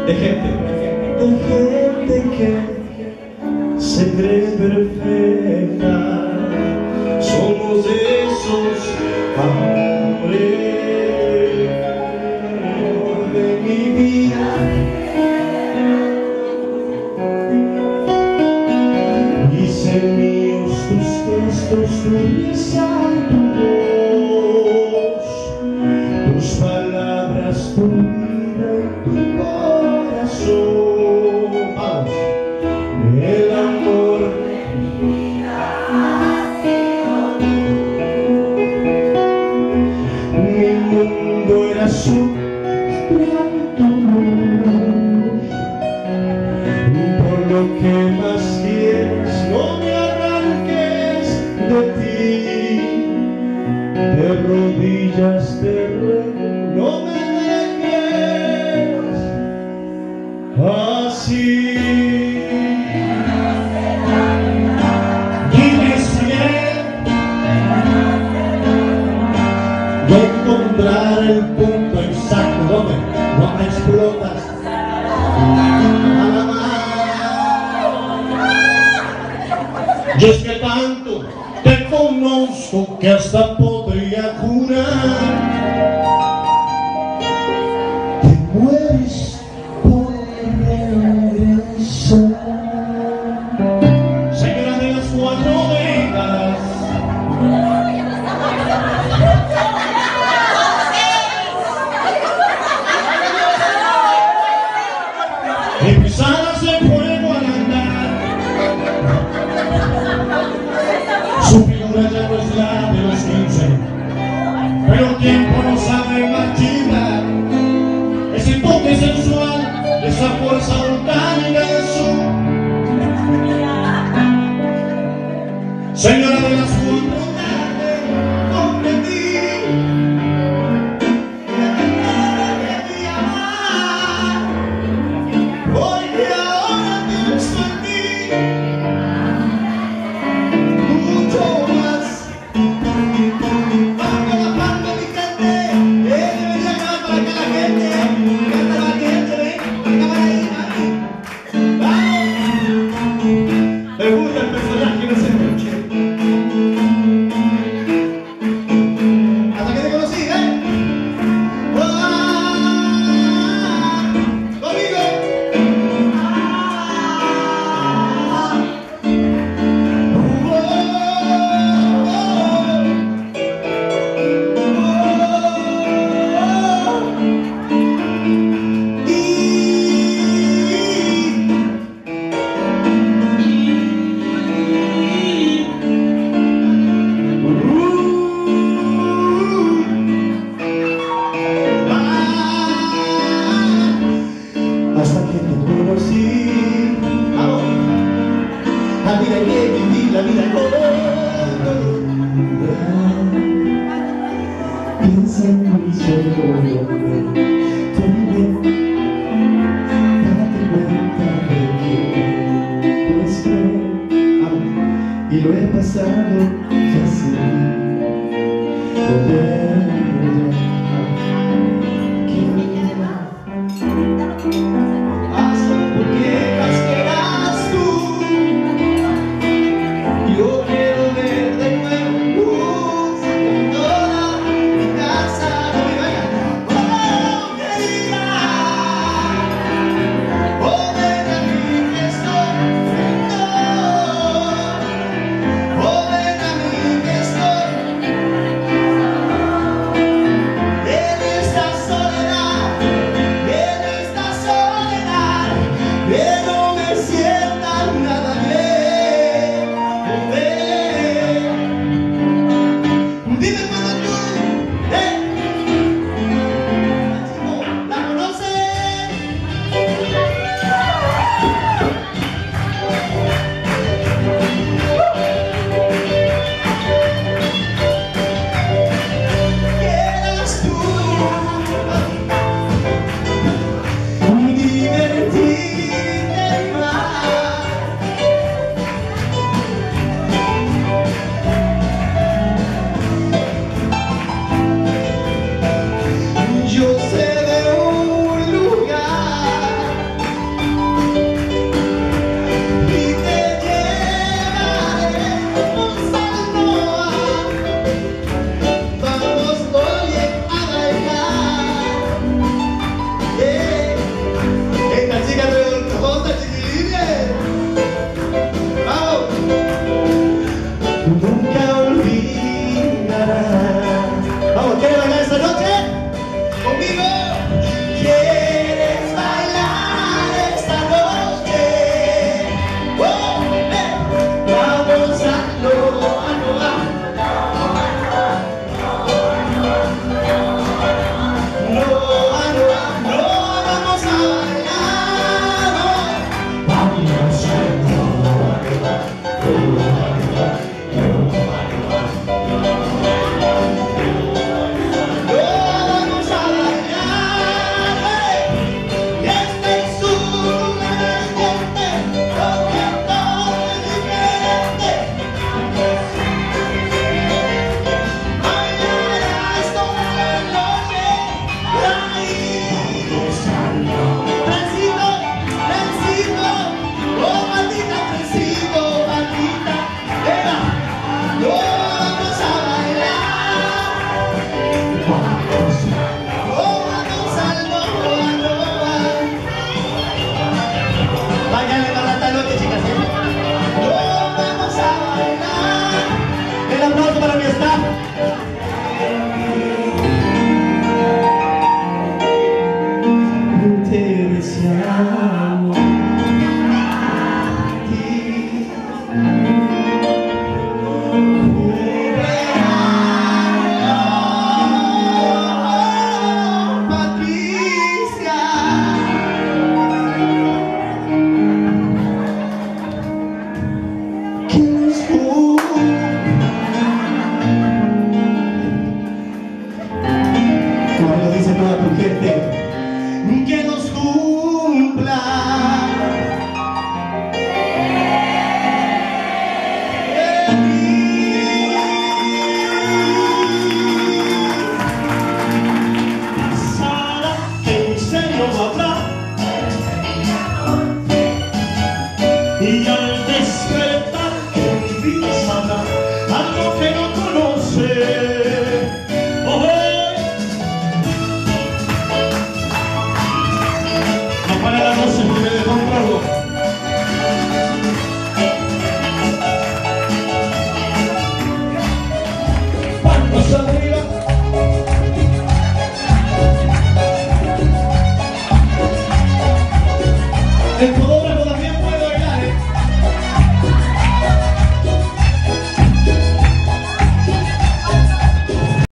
gente que se cree perfecta. Somos esos hombres de mi vida. Hice míos tus gestos, tu risa y tu voz, tus palabras, tu vida y tu corazón. Vamos. El amor de mi vida ha sido tú. Mi mundo era su por lo que más quieres, no me arranques de ti. De rodillas te ruego, no me dejes así. Y encontrar el punto exacto donde no me explotas a la mar. Y es que tanto te conozco que hasta podría jurar que mueres por regresar. Señora de las 4 décadas, pisadas de fuego al andar. Su figura ya no es la de los 15, pero el tiempo no sabe marchitar ese toque sensual, esa fuerza volcánica del sur. Señora de las 4 tardes, comprendí porque ahora pienso en ti mucho más. Para la parte mi gente, debería acá para que la gente, ven, para acá ahí, vamos. Me gusta el personaje, no se escuche. Hasta que te conocí, conmigo. Hasta que te conocí, la vida que viví, la vida corta. Piensa en mí solo, también date cuenta de que puedes creer, y lo he pasado ya sin poder. presencia.